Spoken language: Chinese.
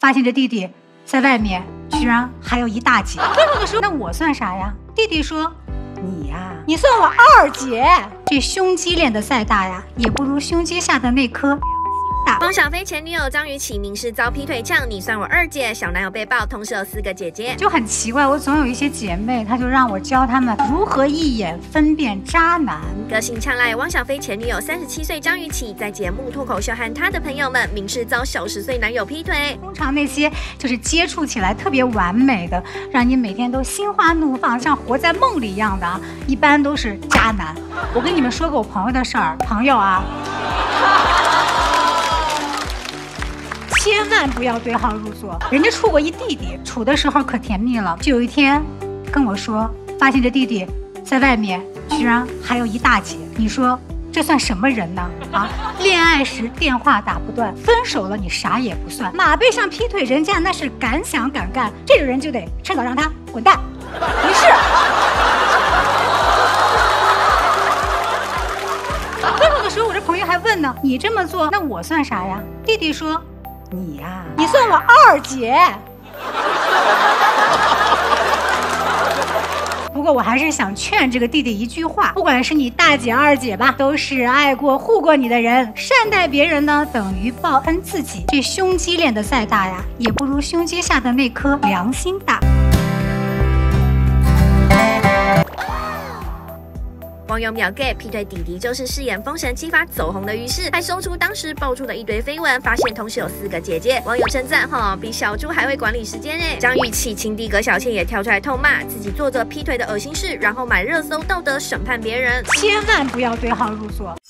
发现这弟弟在外面居然还有一大姐。最后的时候，那我算啥呀？弟弟说：“你呀，你算我二姐。这胸肌练得再大呀，也不如胸肌下的那颗。” 汪小菲前女友张雨绮明示遭劈腿呛，你算我二姐。小男友被爆，同时有4个姐姐， 就很奇怪。我总有一些姐妹，她就让我教她们如何一眼分辨渣男。 个性呛辣汪小菲前女友37岁张雨绮在节目脱口秀和她的朋友们明示遭小10岁男友劈腿。 通常那些就是接触起来特别完美的，让你每天都心花怒放，像活在梦里一样的啊，一般都是渣男。我跟你们说个我朋友的事儿，朋友啊。千万不要对号入座，人家处过一弟弟，处的时候可甜蜜了。就有一天跟我说，发现这弟弟在外面居然还有一大姐，你说这算什么人呢？啊，恋爱时电话打不断，分手了你啥也不算，马背上劈腿，人家那是敢想敢干，这种人就得趁早让他滚蛋。于是，最后的时候，我这朋友还问呢，你这么做，那我算啥呀？弟弟说。你呀，你算我二姐。不过我还是想劝这个弟弟一句话，不管是你大姐二姐吧，都是爱过护过你的人，善待别人呢，等于报恩自己。这胸肌练得再大呀，也不如胸肌下的那颗良心大。 网友秒 get 劈腿弟弟就是饰演封神七发走红的于是，还搜出当时爆出的一堆绯闻，发现同时有4个姐姐。网友称赞比小猪还会管理时间哎。张雨绮情敌葛小倩也跳出来痛骂自己做着劈腿的恶心事，然后买热搜道德审判别人。 千万不要对号入座。